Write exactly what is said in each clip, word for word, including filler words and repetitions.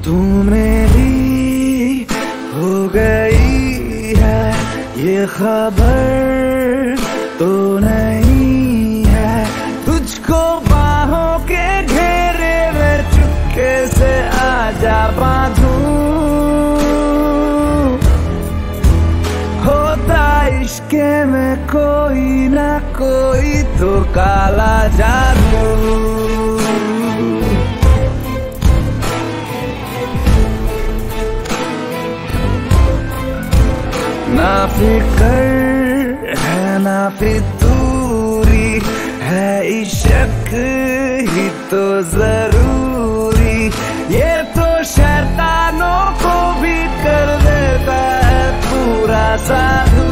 तू मेरी हो गई है ये खबर तो नहीं है, तुझको बाहों के घेरे में चुपके से आजा बांधूं। होता इश्क में कोई ना कोई तो काला जादू। ना फिकर है ना फितूरी है, इश्क ही तो जरूरी, ये तो शैतानों को भी कर देता है पूरा साधु।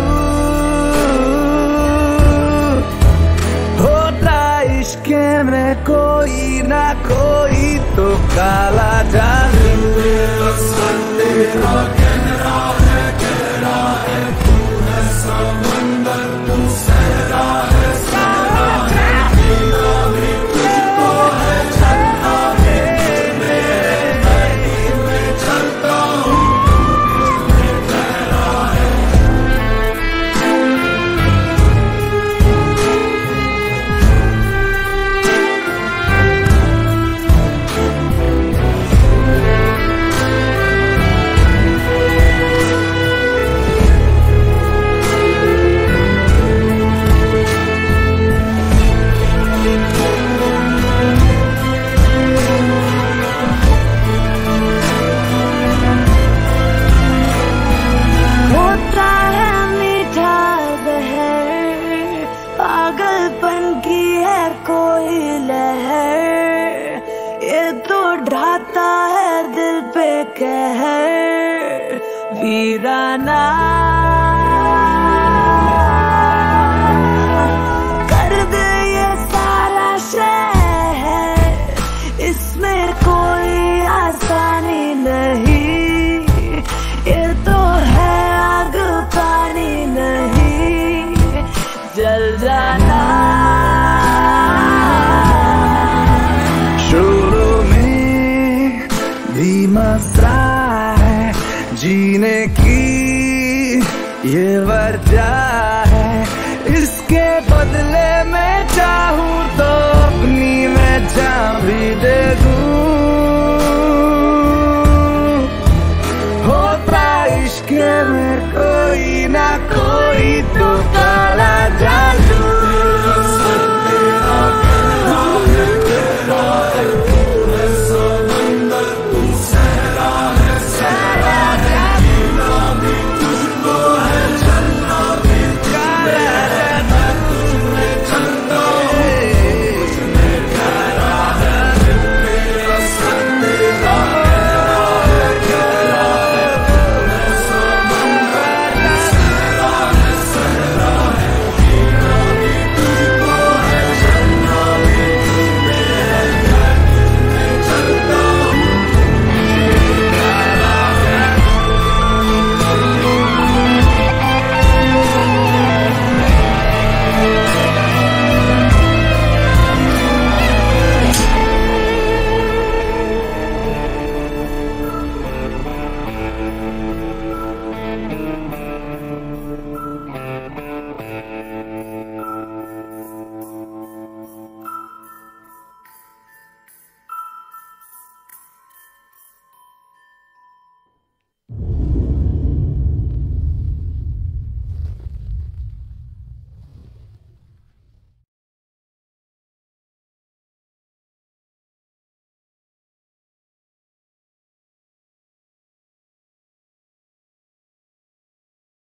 होता इश्क में कोई ना कोई तो काला जादू। पागलपन की है कोई लहर, ये तो ढाता है दिल पे कहर। वीराना कर दे ये सारा शहर, इसमें कोई आसानी नहीं, ये तो है आग पानी नहीं, जल जाना। शुरू में भी मसला है जीने की ये वजह है, इसके बदले में चाहूँ तो अपनी मैं जान भी दे दूँ।